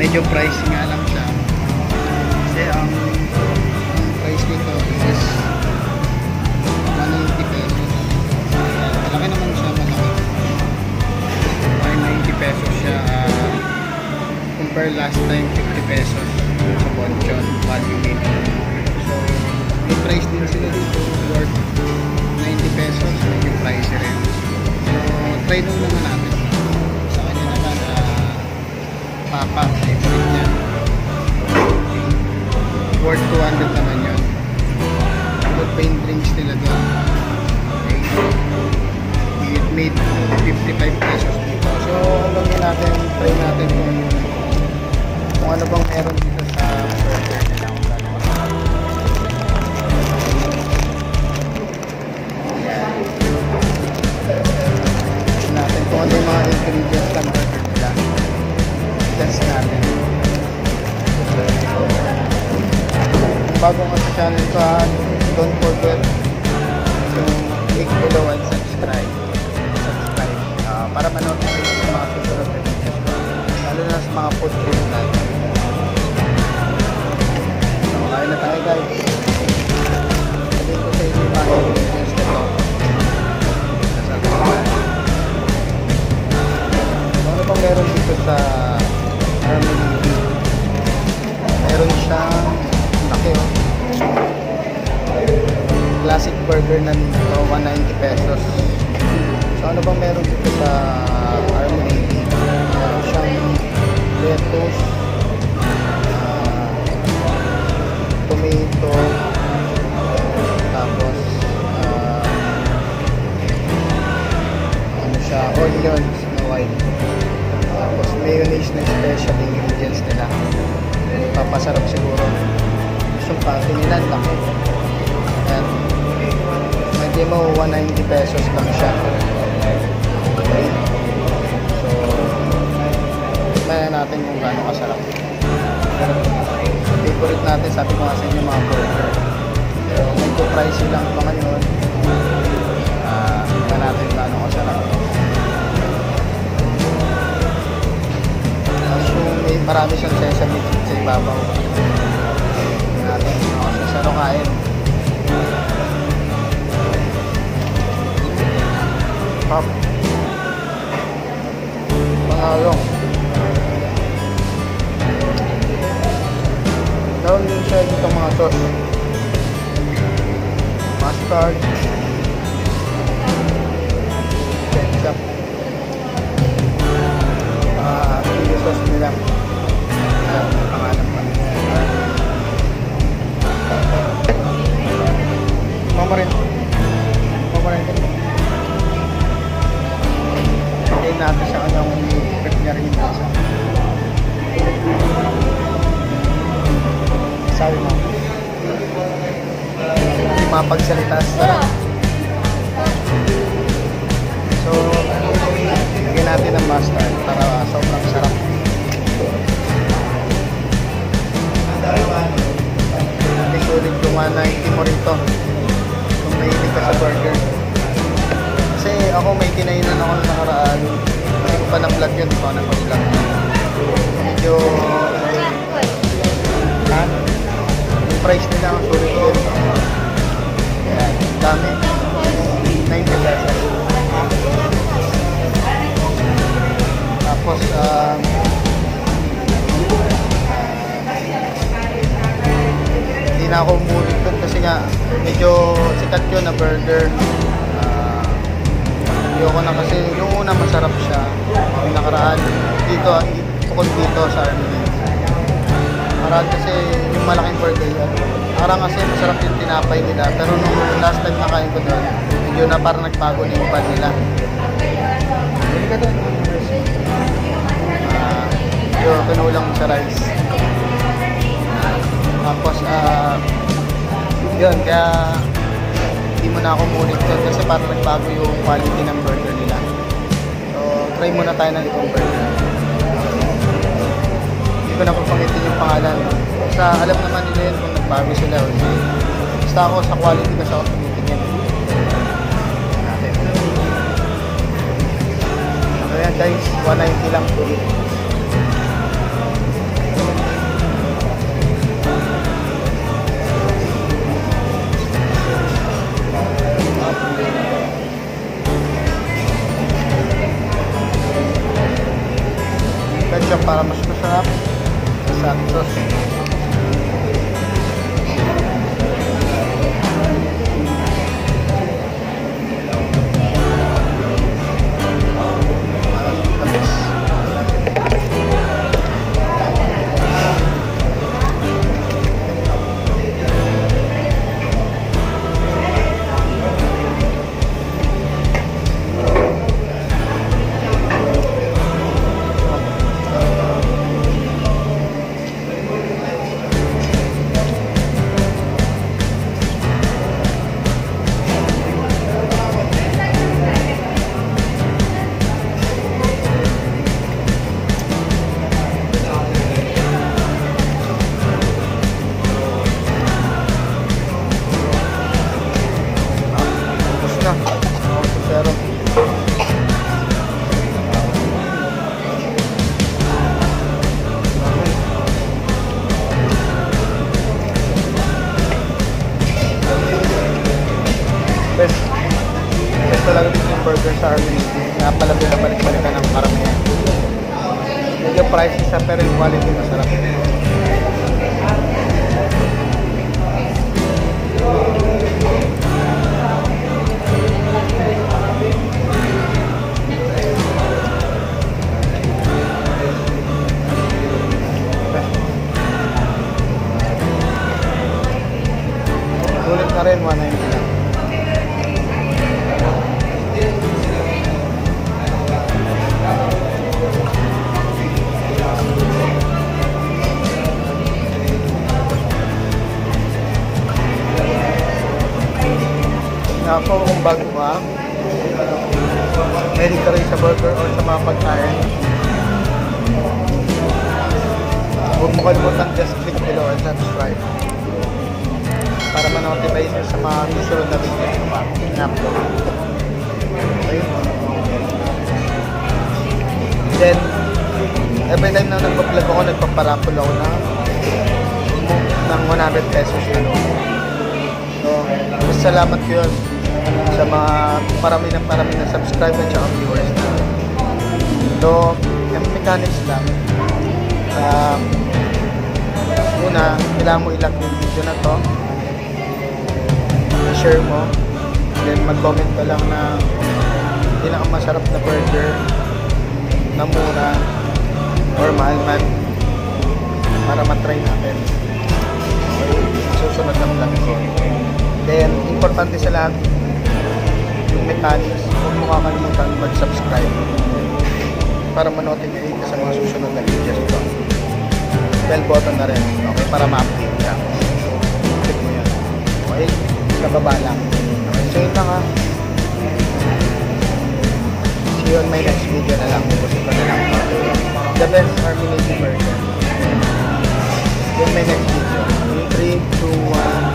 medyo pricey nga lang siya. Kasi ang price nito is 190 pesos. Malaki naman siya, malaki. 190 pesos siya. Compare last time 50 pesos sa Bonchon value meat. So may price din sila dito worth 90 pesos, medyo pricey rin. So try nung naman natin. Sa kanya naman papa, favorite niya, worth 200 naman yun. Good paint drinks nila doon. Okay, it made 55 pesos dito. So hanggang natin, try natin kung ano bang meron dito sa burger nila, kung ano masarap. Natin kung ano yung mga ingredients ng burger nila. Test natin. Bago nga sa channel ko, don't forget to click below and subscribe para manotify sa mga susunod na videos ko, lalo na sa mga food tips natin. So kain na tayo guys. Sabihin ko sa inyo yung mga ingredients nito. Ano bang meron dito sa Harmony? Meron siyang laki, classic burger na dito, 190 pesos. So ano bang meron dito sa Harmony? Meron siyang lettuce, tomato, tapos ano siya, onions na white, tapos mayonnaise na special ingredients nila. Papasarap siguro. So pati nila laki. Ayan, medyo mo 190 pesos lang siya. Okay, so tignan natin kung gaano kasarap. Favorite natin, sabi ko nga sa inyo, mga burger. Pero medyo pricey lang ito ngayon. Tignan natin kung gaano kasarap. So may marami siyang sesame seeds sa ibabaw. Tignan natin kung sasaro kain. Pop. Pangalong. Meron din siya dito mga sauce. Mustard. Ketchup. Chili sauce nila. Ayan, pangalan pa. Mamarin. Hintayin natin sa kanyang i-prep niya rin yung lasa. Sabi mo, hindi mapagsalita sa so lagyan natin ng mustard para sobrang sarap. Sulit yung 190 mo rito kung mahilig ka sa burger. Kasi ako may kinainan ako na nakaraan, hindi ko pa na-vlog yun, di ko na-vlog. Medyo yung price nila ang sulit yun. Ayan, dami, 90 pesos. Tapos hindi na ako umulit doon kasi nga medyo sikat yun na burger. Ayoko na kasi yung una masarap siya, yung nakaraan dito, bukod dito sa Harmony. Nakaraan kasi yung malaking burger yun. Nakaraan kasi masarap yung tinapay nila, pero nung last time nakain ko doon, medyo na parang nagbago na yung pan nila. Hindi ka doon. Medyo kinulang sa rice. Tapos yun, kaya hindi mo na ako mulit doon kasi parang nagbago yung quality ng burger nila. So try muna tayo ng itong burger. Hindi ko na papangitin yung pangalan. Basta alam naman nila yun kung nagbago sila o hindi. Basta ako sa quality kasi ako tumitingin. So yan guys, 190 lang po. siya para mas masarap sa sauce. Best talaga dito yung burger sa Armin. Napala binabalik-balikan ng karamihan. Medyo pricey sa pero yung quality masarap. Ulit na rin, 190 lang. Ako kung bago ka, meron ka rin sa burger or sa mga pagkain, huwag mo kalimutan just click below and subscribe para ma-notify nyo sa mga susunod na videos ko pa in-upload. Okay? Then, every time na nagpa-vlog ako, nagpaparapol ako ng 100 pesos na no. So, salamat ko yun sa mga parami na subscribe at saka viewers na. So, yung mechanics lang. Una, kailangan mo i-like yung video na to. I-share mo. Then, mag-comment ka lang na ilang masarap na burger na mura or mahal man para matry natin. Okay, susunod na vlog ko. Then, importante sa lahat yung mechanics, huwag mo kakalimutan mag-subscribe para ma-notify ka sa mga susunod na videos ko. Bell button na rin, okay, para ma-update ka. Click mo yan. Okay, sa baba lang. Okay, so yun lang ha. See you on my next video na lang. Gusto ko na lang. The best Armin burger. In my next video. 3, 2, 1.